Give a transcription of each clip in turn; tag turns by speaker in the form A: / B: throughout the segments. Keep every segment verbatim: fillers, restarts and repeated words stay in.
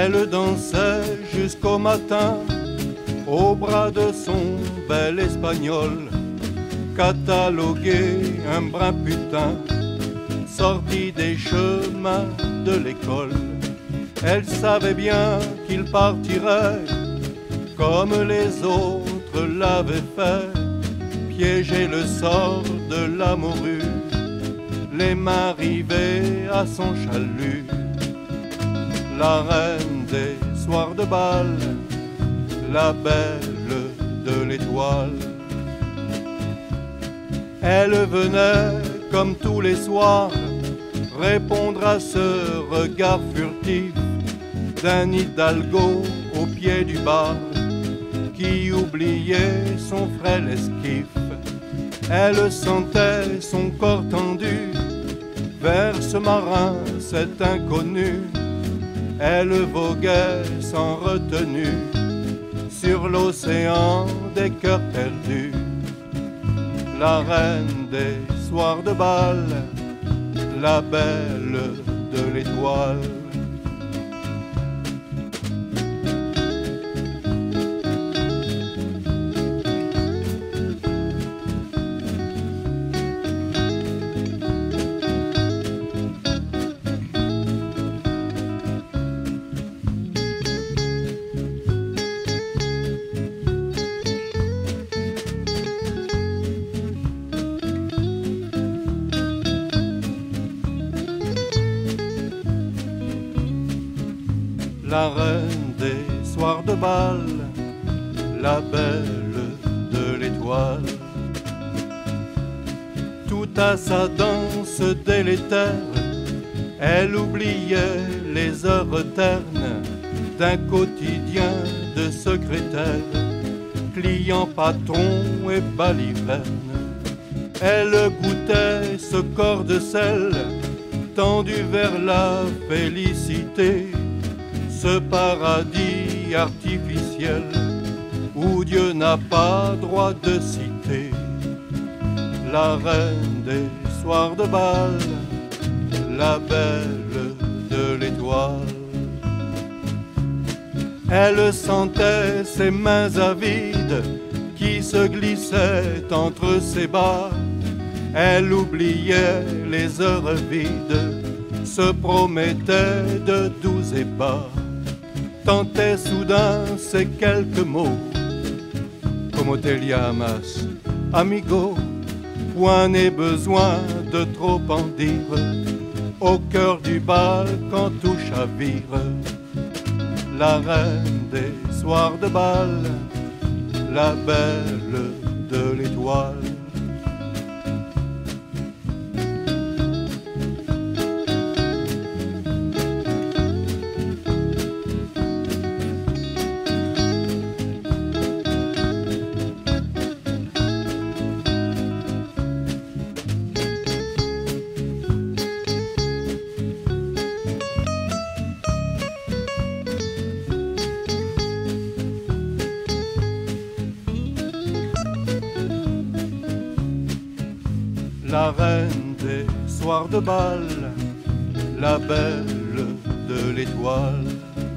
A: Elle dansait jusqu'au matin au bras de son bel espagnol, catalogué un brin putain, sorti des chemins de l'école. Elle savait bien qu'il partirait comme les autres l'avaient fait, piéger le sort de la morue, les mains rivées à son chalut. La reine des soirs de bal, la belle de l'étoile. Elle venait comme tous les soirs répondre à ce regard furtif d'un hidalgo au pied du bar qui oubliait son frêle esquif. Elle sentait son corps tendu vers ce marin, cet inconnu. Elle voguait sans retenue sur l'océan des cœurs perdus. La reine des soirs de bal, la belle de l'étoile. La reine des soirs de bal, la belle de l'étoile. Tout à sa danse délétère, elle oubliait les heures ternes d'un quotidien de secrétaire, client, patron et baliverne. Elle goûtait ce corps de sel tendu vers la félicité, ce paradis artificiel où Dieu n'a pas droit de citer. La reine des soirs de bal, la belle de l'étoile. Elle sentait ses mains avides qui se glissaient entre ses bras. Elle oubliait les heures vides, se promettait de doux ébats, tentait soudain ces quelques mots, como te llamas, amigo, point n'est besoin de trop en dire, au cœur du bal quand tout chavire. La reine des soirs de bal, la belle de l'étoile. La reine des soirs de bal, la belle de l'étoile.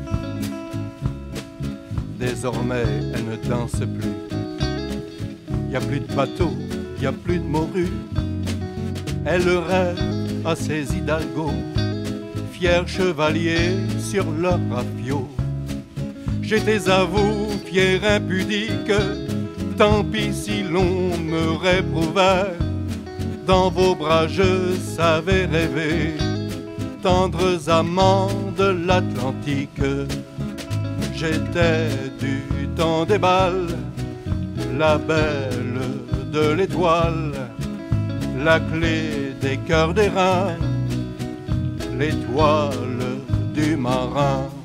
A: Désormais, elle ne danse plus. Y a plus de bateau, y a plus de morues. Elle rêve à ses hidalgos, fiers chevaliers sur leur rafio. J'étais à vous, fier impudique, tant pis si l'on me réprouvait. Dans vos bras je savais rêver, tendres amants de l'Atlantique. J'étais du temps des bals, la belle de l'étoile, la clé des cœurs d'airain, l'étoile du marin.